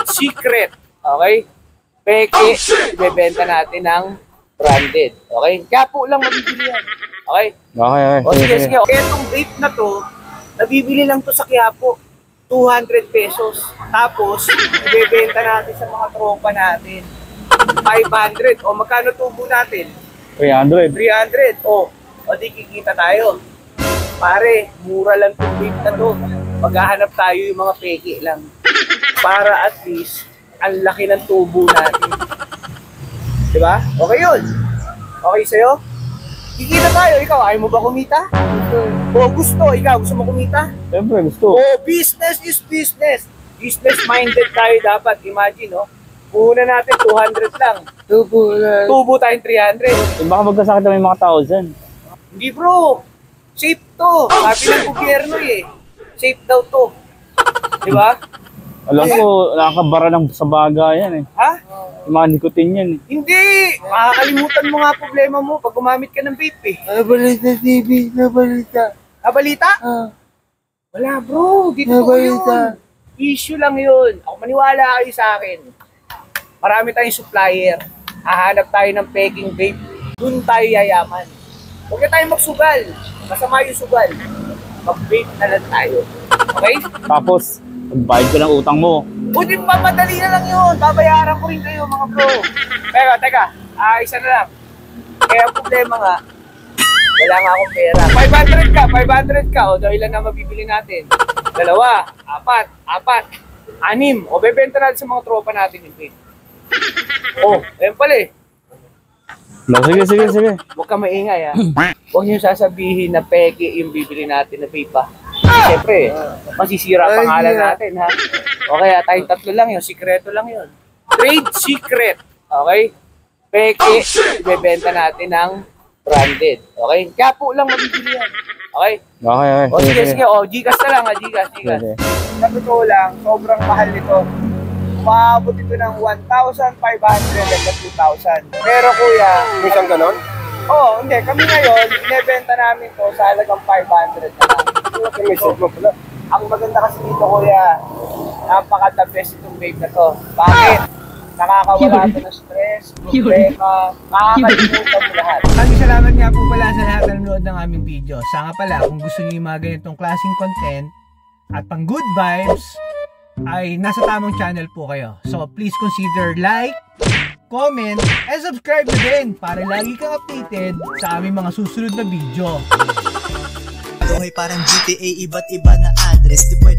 Trade secret. Okay? Peke, ibebenta natin ng branded. Okay? Quiapo lang mabibili yan. Okay? Okay. O sige. Etong vape na to, nabibili lang to sa Quiapo. 200 pesos. Tapos, ibebenta natin sa mga tropa natin. 500. O magkano tubo natin? 300. 300. O di kikita tayo. Pare, mura lang itong vape na to. Maghahanap tayo yung mga peke lang. Para at least, ang laki ng tubo natin. Diba? Okay yun. Okay sa'yo? Kikita tayo. Ikaw, ayaw mo ba kumita? O gusto? Ikaw, gusto mo kumita? Siyempre, gusto. O, business is business. Business-minded tayo dapat. Imagine, no? Una natin, 200 lang. Tubo tayong 300. Baka magkasakit na may mga tao dyan. Hindi bro. Safe to. Sabi ng gobyerno eh. Safe daw to. Diba? Alam ko, nakakabara ng sa baga yan eh. Ha? Yung mga nikotin yan eh. Hindi! Makakalimutan mo nga problema mo pag gumamit ka ng vape eh. Nabalita TV, nabalita. Nabalita? Wala bro, dito ko yun. Issue lang yun. Ako maniwala kayo sa akin. Marami tayong supplier. Hahanap tayo ng peking vape. Doon tayo yayaman. Huwag na tayo magsugal. Masama yung sugal. Mag-vape na lang tayo. Okay? Tapos, magbayad ka ng utang mo. Buti papadali na lang yun. Babayaran ko rin kayo mga bro. Pero teka, isa na lang. Kaya ang problema nga, wala nga akong pera. 500 ka. O ilan na mabibili natin? 2, 4, 6. O bebenta natin sa mga tropa natin yung vape. Ayun pala eh. Sige. Huwag ka maingay ha. Huwag niyo sasabihin na peke yung bibili natin na vape ha. Siyempre, masisira ang pangalan natin ha. Okay, tayong 3 lang yun. Sikreto lang yun. Trade secret. Okay? Peke, ibebenta natin ng branded. Okay? Quiapo lang mabibili yan. Okay? Okay. O sige. O, Gcash na lang ha. Gcash. Sa totoo lang, sobrang mahal nito. Maabot ito ng 1,500 hanggang 2,000. Pero kuya, May isang ganon? hindi. Kami ngayon, inebenta namin to sa halagang 500 na lang. May sigma pala. Ang maganda kasi dito kuya, napaka-the best itong vape na to. Bakit? Nakakawala ito ng stress, problema, makakalimutan mo lahat. Maraming salamat nga po pala sa lahat na nanonood ng aming video. Sa nga pala, kung gusto niyo yung mga ganitong klaseng content at pang good vibes, ay nasa tamang channel po kayo. So please consider like, comment, and subscribe na din para lagi kang updated sa aming mga susunod na video. Buhay parang GTA, iba't iba na address. Di